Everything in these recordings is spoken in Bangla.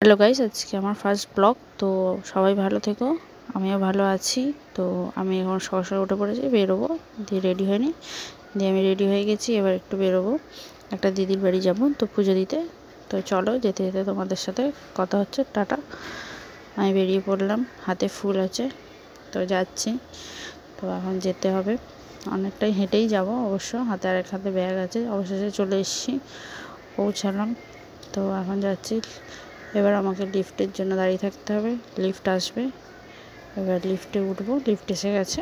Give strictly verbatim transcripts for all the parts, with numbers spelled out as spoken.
হ্যালো গাইস, আজকে আমার ফার্স্ট ব্লগ। তো সবাই ভালো থেকো, আমিও ভালো আছি। তো আমি এখন সকাল সকাল উঠে পড়েছি, বেরোবো। দিয়ে রেডি হয়নি, দিয়ে আমি রেডি হয়ে গেছি। এবার একটু বেরোবো, একটা দিদির বাড়ি যাব তো পুজো দিতে। তো চলো, যেতে যেতে তোমাদের সাথে কথা হচ্ছে। টাটা। আমি বেরিয়ে পড়লাম, হাতে ফুল আছে, তো যাচ্ছি। তো এখন যেতে হবে, অনেকটাই হেঁটেই যাব অবশ্য, হাতে আর এক হাতে ব্যাগ আছে। অবশেষে চলে এসেছি, পৌঁছালাম। তো এখন যাচ্ছি। এবার আমাকে লিফটের জন্য দাঁড়িয়ে থাকতে হবে, লিফট আসবে। এবার লিফটে উঠবো, লিফট এসে গেছে।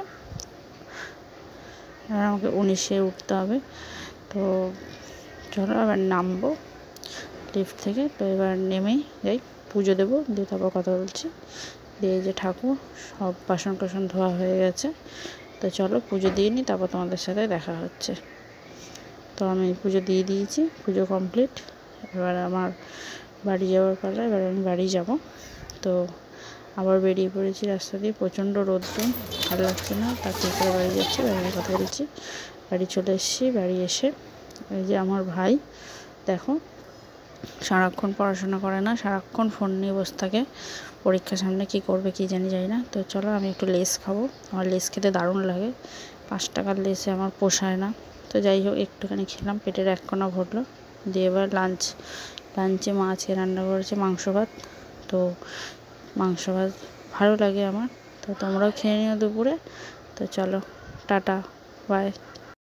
এবার আমাকে উনিশে উঠতে হবে। তো চলো এবার নামবো লিফট থেকে। তো এবার নেমেই যাই, পুজো দেবো, দিয়ে তারপর কথা বলছি। দিয়ে যে ঠাকুর সব বাসন কোসন ধোয়া হয়ে গেছে। তো চলো পুজো দিয়ে নিই, তারপর তোমাদের সাথে দেখা হচ্ছে। তো আমি পুজো দিয়ে দিয়েছি, পুজো কমপ্লিট। এবার আমার বাড়ি যাওয়ার পালা, এবার আমি বাড়ি যাব। তো আবার বেরিয়ে পড়েছি রাস্তা দিয়ে, প্রচণ্ড রোদ্দুর, ভালো লাগছে না। তার করে বাড়ি যাচ্ছি, বাড়ির কথা বলছি। বাড়ি চলে এসেছি। বাড়ি এসে এই যে আমার ভাই, দেখো, সারাক্ষণ পড়াশোনা করে না, সারাক্ষণ ফোন নিয়ে বসে থাকে। পরীক্ষার সামনে কী করবে কী জানি যায় না। তো চলো আমি একটু লেস খাবো, আমার লেস খেতে দারুণ লাগে। পাঁচ টাকার লেসে আমার পোষায় না। তো যাই হোক, একটুখানি খেলাম, পেটের এক কোণা ভরলো। দিয়ে এবার লাঞ্চ লাঞ্চে মা আজকে রান্না করেছে মাংস ভাত। তো মাংস ভাত ভালো লাগে আমার। তো তোমরাও খেয়ে নিও দুপুরে। তো চলো, টাটা, বাই।